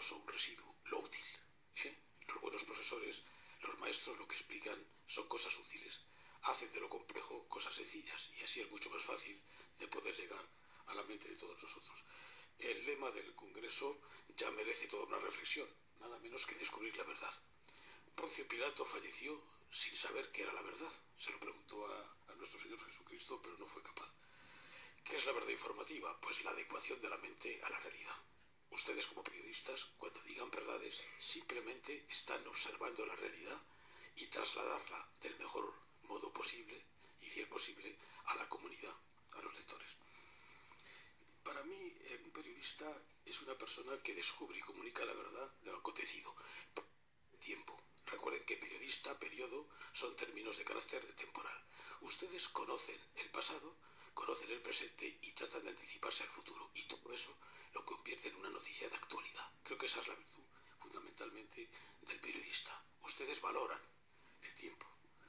difuso, un residuo, lo útil. ¿Eh? Los buenos profesores, los maestros, lo que explican son cosas útiles. Hacen de lo complejo cosas sencillas y así es mucho más fácil de poder llegar a la mente de todos nosotros. El lema del Congreso ya merece toda una reflexión, nada menos que descubrir la verdad. Poncio Pilato falleció sin saber qué era la verdad. Se lo preguntó a nuestro Señor Jesucristo, pero no fue capaz. ¿Qué es la verdad informativa? Pues la adecuación de la mente a la realidad. Ustedes como periodistas, cuando digan verdades, simplemente están observando la realidad y trasladarla del mejor modo posible y fiel posible a la comunidad, a los lectores. Para mí, un periodista es una persona que descubre y comunica la verdad de lo acontecido. Tiempo. Recuerden que periodista, periodo, son términos de carácter temporal. Ustedes conocen el pasado, conocen el presente y tratan de anticiparse al futuro. Y todo eso lo convierte en una noticia de actualidad. Creo que esa es la virtud, fundamentalmente, del periodista. Ustedes valoran el tiempo.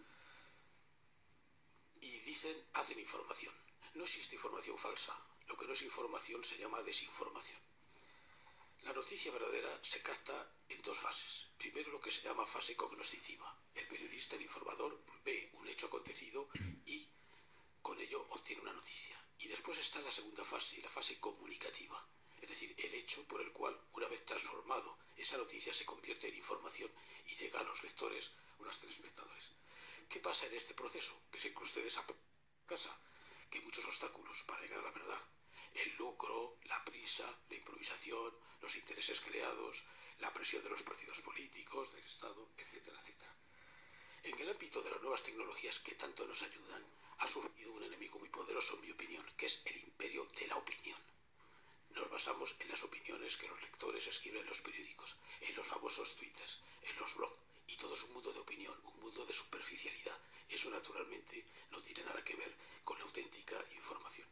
Y dicen, hacen información. No existe información falsa. Lo que no es información se llama desinformación. La noticia verdadera se capta en dos fases. Primero, lo que se llama fase cognoscitiva. El periodista, el informador, ve un hecho acontecido y con ello obtiene una noticia. Y después está la segunda fase, la fase comunicativa. Es decir, el hecho por el cual, una vez transformado, esa noticia se convierte en información y llega a los lectores o a los telespectadores. ¿Qué pasa en este proceso? Que sé que ustedes a casa, que hay muchos obstáculos para llegar a la verdad. El lucro, la prisa, la improvisación, los intereses creados, la presión de los partidos políticos, del Estado, etcétera, etcétera. En el ámbito de las nuevas tecnologías que tanto nos ayudan, ha surgido un enemigo muy poderoso, en mi opinión, que es el imperio de la opinión. Nos basamos en las opiniones que los lectores escriben en los periódicos, en los famosos twitters, en los blogs, y todo es un mundo de opinión, un mundo de superficialidad. Eso naturalmente no tiene nada que ver con la auténtica información.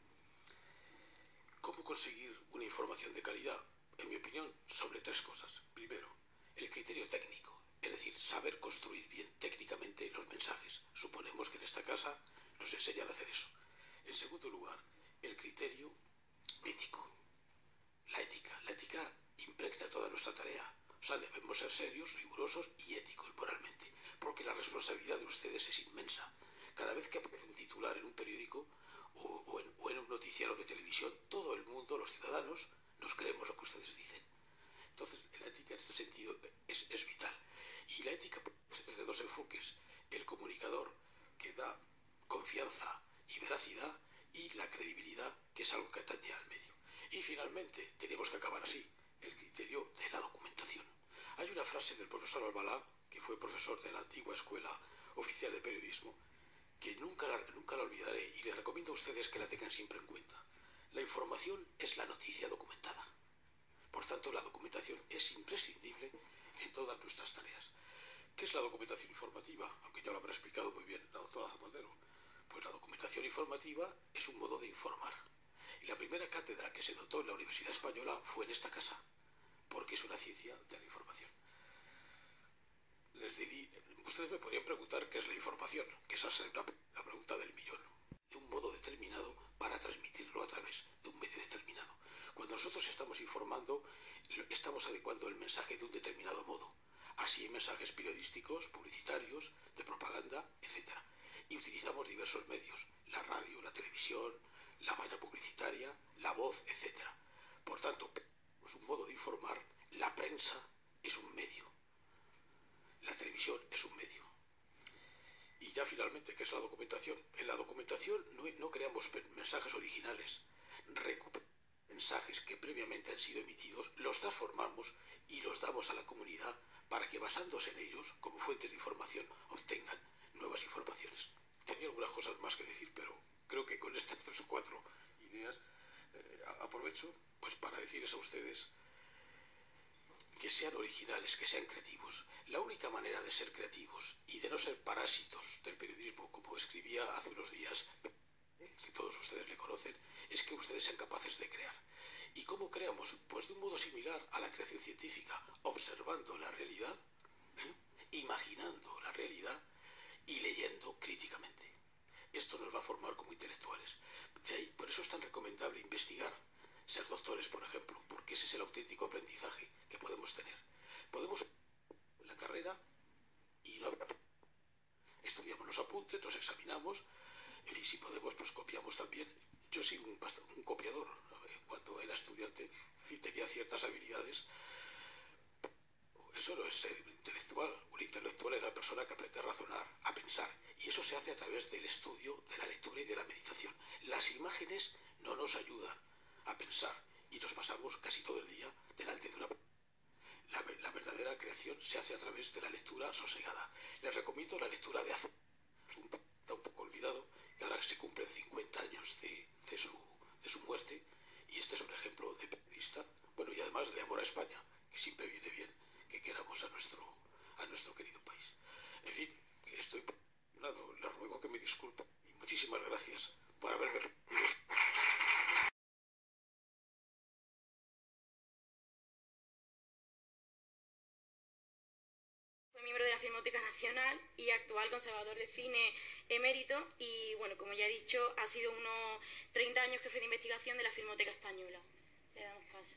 ¿Cómo conseguir una información de calidad? En mi opinión, sobre tres cosas. Primero, el criterio técnico, es decir, saber construir bien técnicamente los mensajes. Suponemos que en esta casa nos enseñan a hacer eso. En segundo lugar, el criterio ético. La ética impregna toda nuestra tarea. O sea, debemos ser serios, rigurosos y éticos moralmente, porque la responsabilidad de ustedes es inmensa. Cada vez que aparece un titular en un periódico o en un noticiero de televisión, todo el mundo, los ciudadanos, nos creemos lo que ustedes dicen. Entonces, la ética en este sentido es vital. Y la ética puede ser de dos enfoques. El comunicador, que da confianza y veracidad, y la credibilidad, que es algo que atañe al medio. Y finalmente, tenemos que acabar así, el criterio de la documentación. Hay una frase del profesor Albalá, que fue profesor de la antigua Escuela Oficial de Periodismo, que nunca la olvidaré y les recomiendo a ustedes que la tengan siempre en cuenta. La información es la noticia documentada. Por tanto, la documentación es imprescindible en todas nuestras tareas. ¿Qué es la documentación informativa? Aunque ya lo habrá explicado muy bien la doctora Zapatero. Pues la documentación informativa es un modo de informar. Y la primera cátedra que se dotó en la Universidad Española fue en esta casa, porque es una ciencia de la información. Ustedes me podrían preguntar qué es la información, que esa es la pregunta del millón. De un modo determinado para transmitirlo a través de un medio determinado. Cuando nosotros estamos informando, estamos adecuando el mensaje de un determinado modo. Así hay mensajes periodísticos, publicitarios, de propaganda, etc. Y utilizamos diversos medios, la radio, la televisión, la valla publicitaria, la voz, etc. Por tanto, es un modo de informar. La prensa es un medio. La televisión es un medio. Y ya finalmente, ¿qué es la documentación? En la documentación no creamos mensajes originales. Recuperamos mensajes que previamente han sido emitidos, los transformamos y los damos a la comunidad para que, basándose en ellos, como fuentes de información, obtengan nuevas informaciones. Tenía algunas cosas más que decir, pero creo que con estas 3 o 4 ideas aprovecho pues para decirles a ustedes que sean originales, que sean creativos. La única manera de ser creativos y de no ser parásitos del periodismo, como escribía hace unos días, que todos ustedes le conocen, es que ustedes sean capaces de crear. ¿Y cómo creamos? Pues de un modo similar a la creación científica, observando la realidad, imaginando la realidad y leyendo críticamente. Esto nos va a formar como intelectuales. De ahí, por eso es tan recomendable investigar, ser doctores, por ejemplo, porque ese es el auténtico aprendizaje que podemos tener. Podemos la carrera y no estudiamos los apuntes, nos examinamos, en fin, si podemos, pues copiamos también. Yo soy un copiador. Cuando era estudiante, en fin, tenía ciertas habilidades. Eso no es ser intelectual. Un intelectual es la persona que aprende a razonar, a pensar. Y eso se hace a través del estudio, de la lectura y de la meditación. Las imágenes no nos ayudan a pensar y nos pasamos casi todo el día delante de una... La verdadera creación se hace a través de la lectura sosegada. Les recomiendo la lectura de Azul. Está un poco olvidado, que ahora se cumplen 50 años de su muerte, y este es un ejemplo de periodista, bueno, y además de amor a España, que siempre viene bien que queramos a nuestro querido país. En fin, estoy presionado, le ruego que me disculpe, y muchísimas gracias por haberme... Miembro de la Filmoteca Nacional y actual conservador de cine emérito, y bueno, como ya he dicho, ha sido unos 30 años jefe de investigación de la Filmoteca Española. Le damos paso.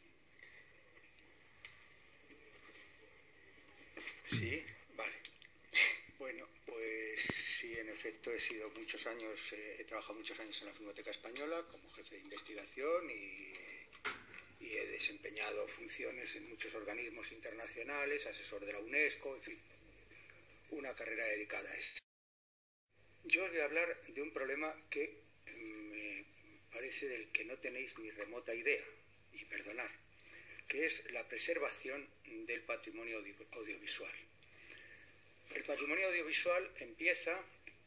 Sí, vale. Bueno, pues sí, en efecto he trabajado muchos años en la Filmoteca Española como jefe de investigación y he desempeñado funciones en muchos organismos internacionales, asesor de la UNESCO, en fin, una carrera dedicada a eso. Yo os voy a hablar de un problema que me parece del que no tenéis ni remota idea, y perdonad, que es la preservación del patrimonio audiovisual. El patrimonio audiovisual empieza,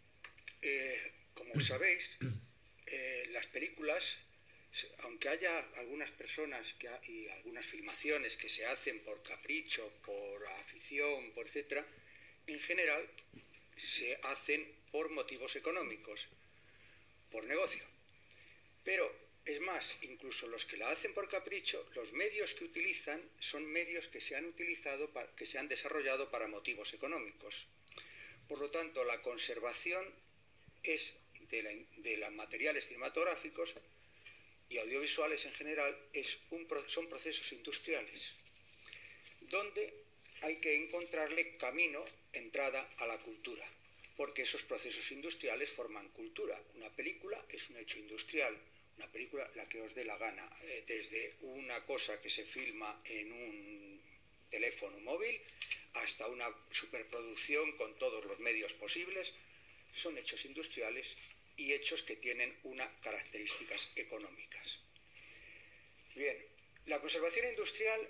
como sabéis, las películas, aunque haya algunas personas y algunas filmaciones que se hacen por capricho, por afición, por etcétera, en general se hacen por motivos económicos, por negocio. Pero es más, incluso los que la hacen por capricho, los medios que utilizan son medios que se han desarrollado para motivos económicos. Por lo tanto, la conservación es de los materiales cinematográficos y audiovisuales en general son procesos industriales, donde hay que encontrarle camino, entrada a la cultura, porque esos procesos industriales forman cultura. Una película es un hecho industrial, una película la que os dé la gana, desde una cosa que se filma en un teléfono móvil hasta una superproducción con todos los medios posibles, son hechos industriales y hechos que tienen unas características económicas. Bien, la conservación industrial,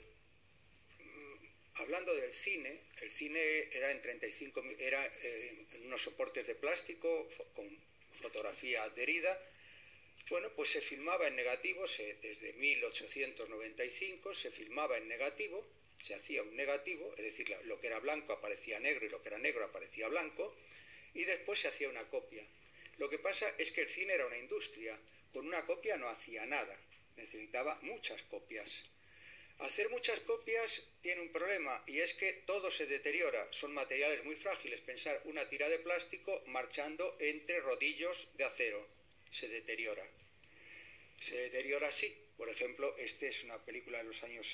hablando del cine, el cine era en unos soportes de plástico con fotografía adherida. Bueno, pues se filmaba en negativo, desde 1895 se filmaba en negativo, se hacía un negativo, es decir, lo que era blanco aparecía negro y lo que era negro aparecía blanco, y después se hacía una copia. Lo que pasa es que el cine era una industria, con una copia no hacía nada, necesitaba muchas copias. Hacer muchas copias tiene un problema, y es que todo se deteriora, son materiales muy frágiles. Pensar una tira de plástico marchando entre rodillos de acero, se deteriora. Se deteriora así. Por ejemplo, esta es una película de los años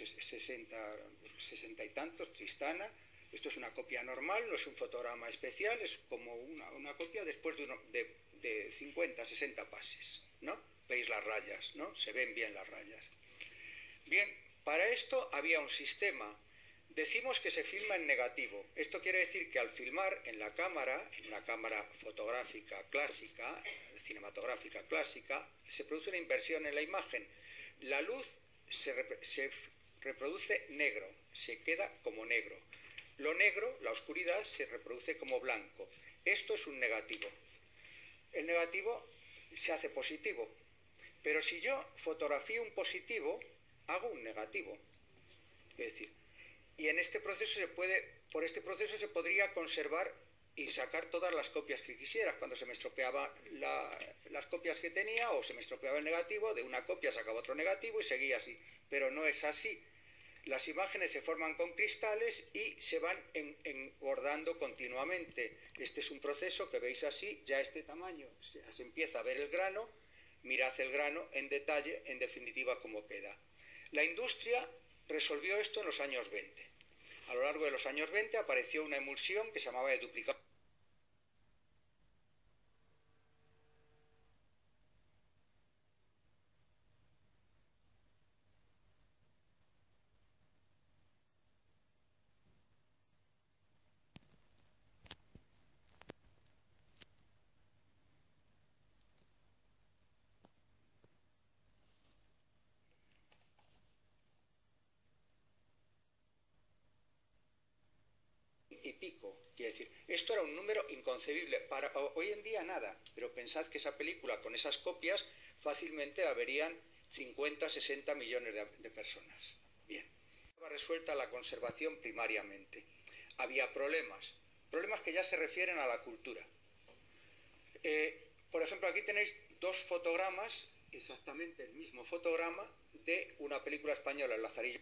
60 y tantos, Tristana. Esto es una copia normal, no es un fotograma especial, es como una copia después de 50, 60 pases, ¿no? Veis las rayas, ¿no? Se ven bien las rayas. Bien, para esto había un sistema. Decimos que se filma en negativo. Esto quiere decir que al filmar en una cámara fotográfica clásica, cinematográfica clásica, se produce una inversión en la imagen. La luz se reproduce negro, se queda como negro. Lo negro, la oscuridad, se reproduce como blanco. Esto es un negativo. El negativo se hace positivo. Pero si yo fotografío un positivo, hago un negativo. Es decir, y en este proceso por este proceso se podría conservar y sacar todas las copias que quisieras. Cuando se me estropeaban las copias que tenía, o se me estropeaba el negativo, de una copia sacaba otro negativo y seguía así. Pero no es así. Las imágenes se forman con cristales y se van engordando continuamente. Este es un proceso que veis así, ya este tamaño, se empieza a ver el grano, mirad el grano en detalle, en definitiva, cómo queda. La industria resolvió esto en los años 20. A lo largo de los años 20 apareció una emulsión que se llamaba de duplicado. Y pico, quiere decir, esto era un número inconcebible, para hoy en día nada, pero pensad que esa película con esas copias fácilmente la verían 50, 60 millones de personas. Bien, estaba resuelta la conservación primariamente. Había problemas que ya se refieren a la cultura. Por ejemplo, aquí tenéis dos fotogramas, exactamente el mismo fotograma de una película española, El Lazarillo.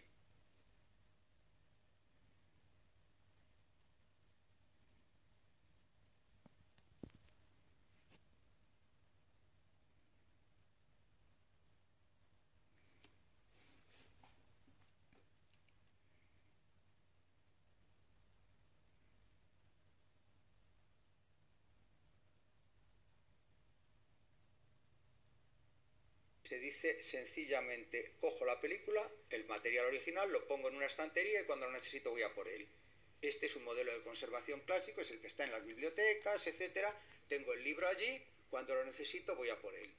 Se dice sencillamente, cojo la película, el material original, lo pongo en una estantería y cuando lo necesito voy a por él. Este es un modelo de conservación clásico, es el que está en las bibliotecas, etcétera. Tengo el libro allí, cuando lo necesito voy a por él.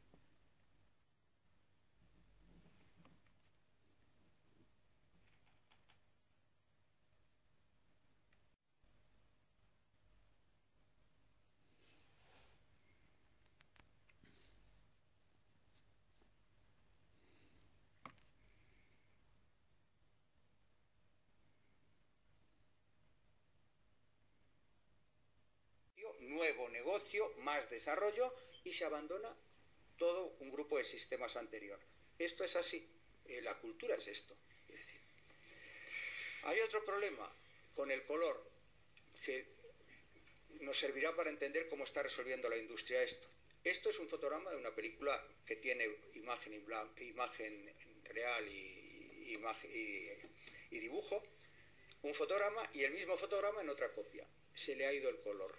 Nuevo negocio, más desarrollo y se abandona todo un grupo de sistemas anterior. Esto es así, la cultura es esto. Es decir, hay otro problema con el color que nos servirá para entender cómo está resolviendo la industria esto. Esto es un fotograma de una película que tiene imagen real y dibujo, un fotograma y el mismo fotograma en otra copia. Se le ha ido el color.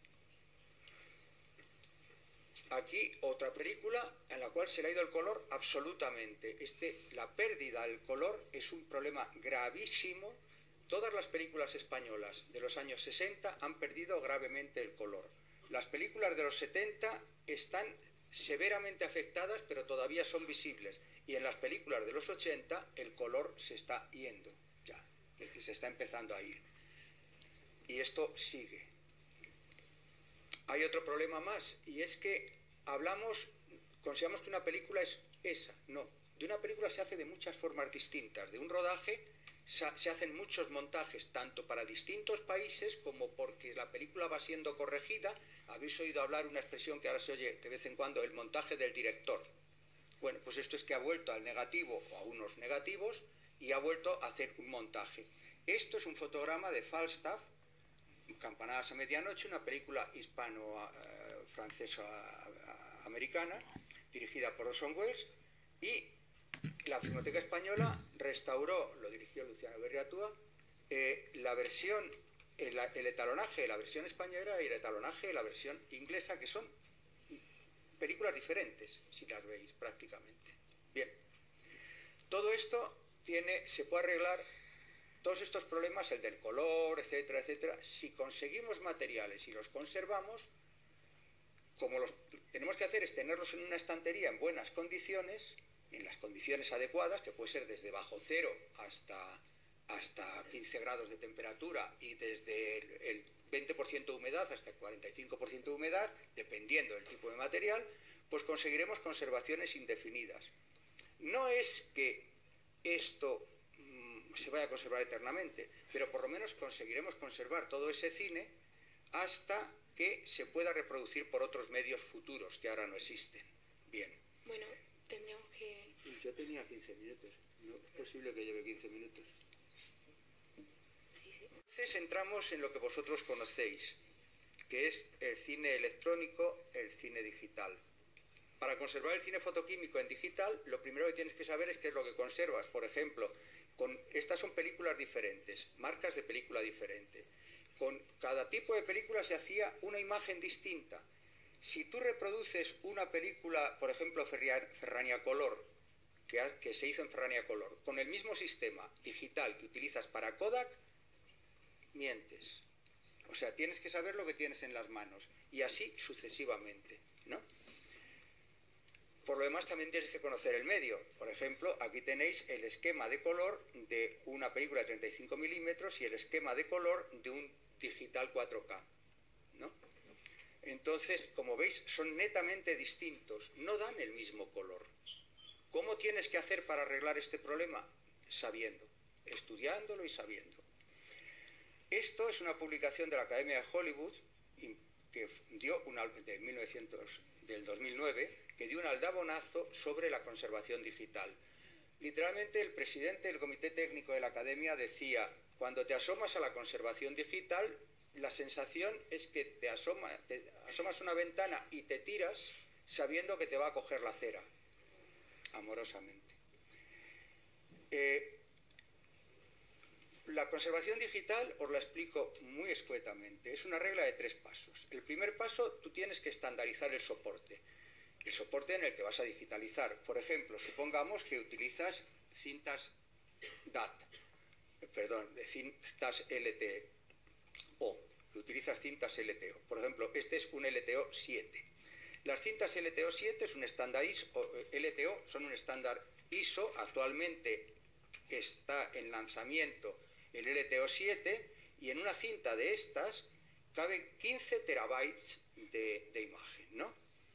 Aquí otra película en la cual se le ha ido el color absolutamente. La pérdida del color es un problema gravísimo. Todas las películas españolas de los años 60 han perdido gravemente el color. Las películas de los 70 están severamente afectadas, pero todavía son visibles. Y en las películas de los 80 el color se está yendo ya. Es decir, se está empezando a ir. Y esto sigue. Hay otro problema más, y es que consideramos que una película es esa. No, de una película se hace de muchas formas distintas. De un rodaje se hacen muchos montajes, tanto para distintos países como porque la película va siendo corregida. Habéis oído hablar una expresión que ahora se oye de vez en cuando, el montaje del director. Bueno, pues esto es que ha vuelto al negativo o a unos negativos y ha vuelto a hacer un montaje. Esto es un fotograma de Falstaff, Campanadas a medianoche, una película hispano-francesa-americana dirigida por Orson Welles, y la Filmoteca Española restauró, lo dirigió Luciano Berriatúa, la versión, el etalonaje de la versión española y el etalonaje de la versión inglesa, que son películas diferentes, si las veis prácticamente. Bien, todo esto se puede arreglar. Todos estos problemas, el del color, etcétera, etcétera, si conseguimos materiales y los conservamos, como tenemos que hacer es tenerlos en una estantería en buenas condiciones, en las condiciones adecuadas, que puede ser desde bajo cero hasta 15 grados de temperatura y desde el 20% de humedad hasta el 45% de humedad, dependiendo del tipo de material, pues conseguiremos conservaciones indefinidas. No es que esto se vaya a conservar eternamente, pero por lo menos conseguiremos conservar todo ese cine hasta que se pueda reproducir por otros medios futuros que ahora no existen. Bien. Bueno, tendríamos que... Yo tenía 15 minutos, no es posible que lleve 15 minutos. Sí. Entonces entramos en lo que vosotros conocéis, que es el cine electrónico, el cine digital. Para conservar el cine fotoquímico en digital, lo primero que tienes que saber es qué es lo que conservas. Por ejemplo, estas son películas diferentes, marcas de película diferente. Con cada tipo de película se hacía una imagen distinta. Si tú reproduces una película, por ejemplo, Ferraniacolor, que se hizo en Ferraniacolor, con el mismo sistema digital que utilizas para Kodak, mientes. O sea, tienes que saber lo que tienes en las manos. Y así sucesivamente, ¿no? Por lo demás, también tienes que conocer el medio. Por ejemplo, aquí tenéis el esquema de color de una película de 35 milímetros y el esquema de color de un digital 4K, ¿no? Entonces, como veis, son netamente distintos, no dan el mismo color. ¿Cómo tienes que hacer para arreglar este problema? Sabiendo, estudiándolo y sabiendo. Esto es una publicación de la Academia de Hollywood que dio del 2009, que dio un aldabonazo sobre la conservación digital. Literalmente, el presidente del comité técnico de la Academia decía: cuando te asomas a la conservación digital, la sensación es que te asomas a una ventana y te tiras sabiendo que te va a coger la cera, amorosamente. La conservación digital os la explico muy escuetamente. Es una regla de 3 pasos. El primer paso, tú tienes que estandarizar el soporte en el que vas a digitalizar. Por ejemplo, supongamos que utilizas cintas cintas LTO, que utilizas cintas LTO. Por ejemplo, este es un LTO 7. Las cintas LTO 7 es un estándar ISO, LTO son un estándar ISO. Actualmente está en lanzamiento el LTO 7 y en una cinta de estas caben 15 terabytes de imagen, ¿no?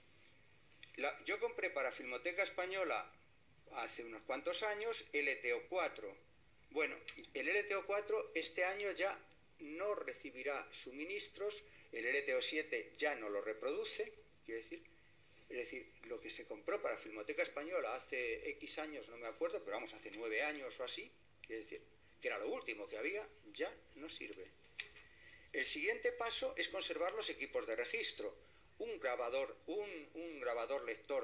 Yo compré para Filmoteca Española hace unos cuantos años LTO 4. Bueno, el LTO 4 este año ya no recibirá suministros, el LTO 7 ya no lo reproduce, quiere decir, es decir, lo que se compró para Filmoteca Española hace X años, no me acuerdo, pero vamos, hace 9 años o así, quiere decir, que era lo último que había, ya no sirve. El siguiente paso es conservar los equipos de registro. Un grabador lector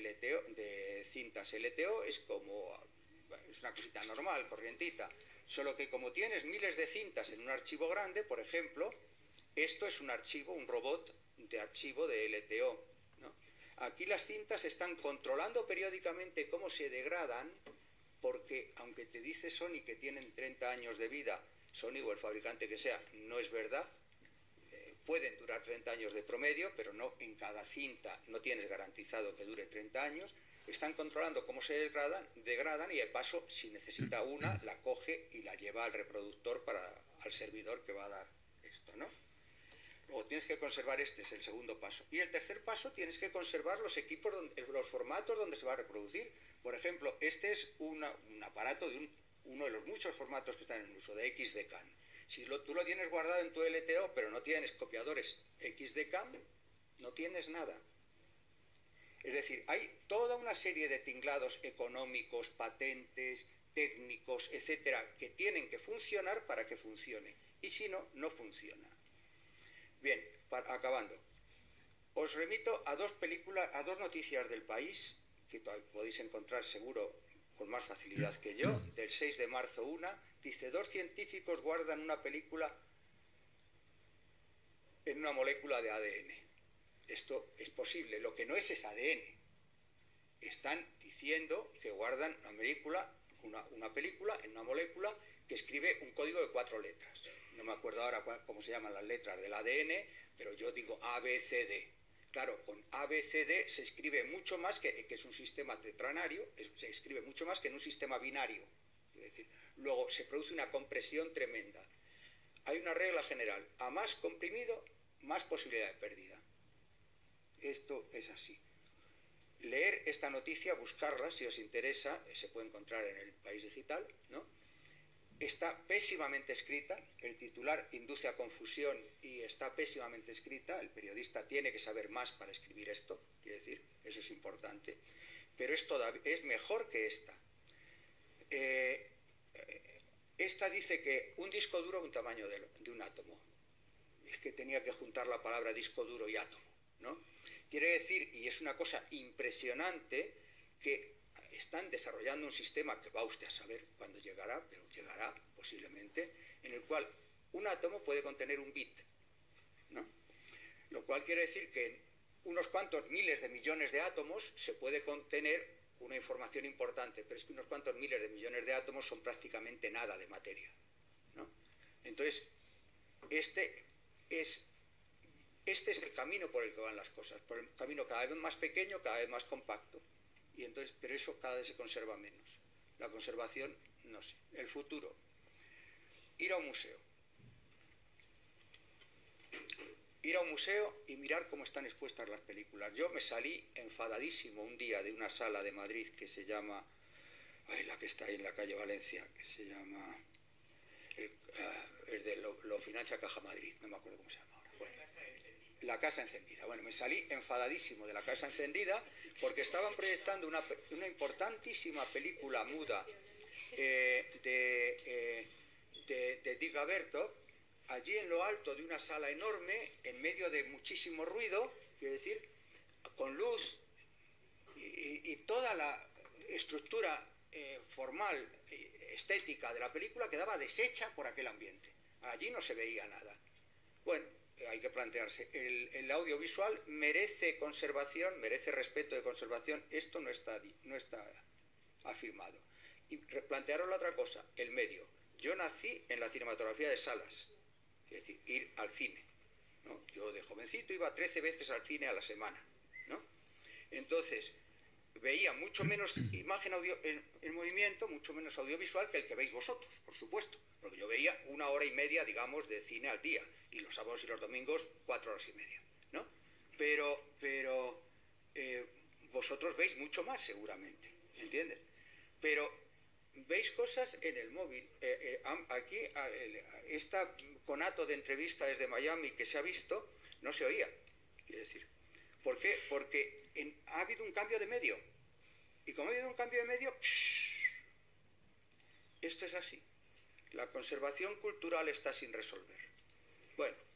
de cintas LTO es una cosita normal, corrientita, solo que como tienes miles de cintas en un archivo grande, por ejemplo, esto es un archivo, un robot de archivo de LTO, ¿no? Aquí las cintas están controlando periódicamente cómo se degradan, porque aunque te dice Sony que tienen 30 años de vida, Sony o el fabricante que sea, no es verdad. Pueden durar 30 años de promedio, pero no en cada cinta, no tienes garantizado que dure 30 años. Están controlando cómo se degradan y de paso, si necesita una, la coge y la lleva al reproductor al servidor que va a dar esto, ¿no? Luego tienes que conservar, este es el segundo paso. Y el tercer paso, tienes que conservar los equipos, los formatos donde se va a reproducir. Por ejemplo, este es un aparato de uno de los muchos formatos que están en uso, de XDCAM. Si tú lo tienes guardado en tu LTO, pero no tienes copiadores XDCAM, no tienes nada. Es decir, hay toda una serie de tinglados económicos, patentes, técnicos, etcétera, que tienen que funcionar para que funcione. Y si no, no funciona. Bien, acabando. Os remito a dos noticias del País, que podéis encontrar seguro con más facilidad que yo. Del 6 de marzo una, dice: 2 científicos guardan una película en una molécula de ADN. Esto es posible, lo que no es ADN. Están diciendo que guardan una película en una molécula que escribe un código de 4 letras. No me acuerdo ahora cómo se llaman las letras del ADN, pero yo digo ABCD. Claro, con ABCD se escribe mucho más, que es un sistema tetranario, se escribe mucho más que en un sistema binario. Es decir, luego se produce una compresión tremenda. Hay una regla general: a más comprimido, más posibilidad de pérdida. Esto es así. Leer esta noticia, buscarla si os interesa, se puede encontrar en el País Digital, ¿no? Está pésimamente escrita, el titular induce a confusión y está pésimamente escrita. El periodista tiene que saber más para escribir esto, quiere decir, eso es importante, pero es mejor que esta. Esta dice que un disco duro es un tamaño de un átomo. Es que tenía que juntar la palabra disco duro y átomo, ¿no? Quiere decir, y es una cosa impresionante, que están desarrollando un sistema que va usted a saber cuándo llegará, pero llegará posiblemente, en el cual un átomo puede contener un bit, ¿no? Lo cual quiere decir que en unos cuantos miles de millones de átomos se puede contener una información importante, pero es que unos cuantos miles de millones de átomos son prácticamente nada de materia, ¿no? Entonces, este es el camino por el que van las cosas, por el camino cada vez más pequeño, cada vez más compacto, y entonces, pero eso cada vez se conserva menos. La conservación, no sé. El futuro. Ir a un museo. Ir a un museo y mirar cómo están expuestas las películas. Yo me salí enfadadísimo un día de una sala de Madrid que se llama, la que está ahí en la calle Valencia, que se llama, lo financia Caja Madrid, no me acuerdo cómo se llama ahora. Bueno, la Casa Encendida. Bueno, me salí enfadadísimo de la Casa Encendida porque estaban proyectando una importantísima película muda de Dick Gaberto, allí en lo alto de una sala enorme, en medio de muchísimo ruido, es decir, con luz y toda la estructura formal, estética de la película quedaba deshecha por aquel ambiente. Allí no se veía nada. Bueno, hay que plantearse, el audiovisual merece conservación, merece respeto de conservación, esto no está afirmado. Y plantearon la otra cosa, el medio. Yo nací en la cinematografía de salas, es decir, ir al cine, ¿no? Yo de jovencito iba 13 veces al cine a la semana, ¿no? Entonces, veía mucho menos imagen en movimiento, mucho menos audiovisual que el que veis vosotros, por supuesto, porque yo veía 1 hora y media, digamos, de cine al día, y los sábados y los domingos 4 horas y media, ¿no? Pero vosotros veis mucho más seguramente, ¿entiendes? Pero veis cosas en el móvil. Aquí, esta conato de entrevista desde Miami que se ha visto, no se oía, quiere decir. ¿Por qué? Porque ha habido un cambio de medio. Y como ha habido un cambio de medio, esto es así. La conservación cultural está sin resolver. Bueno,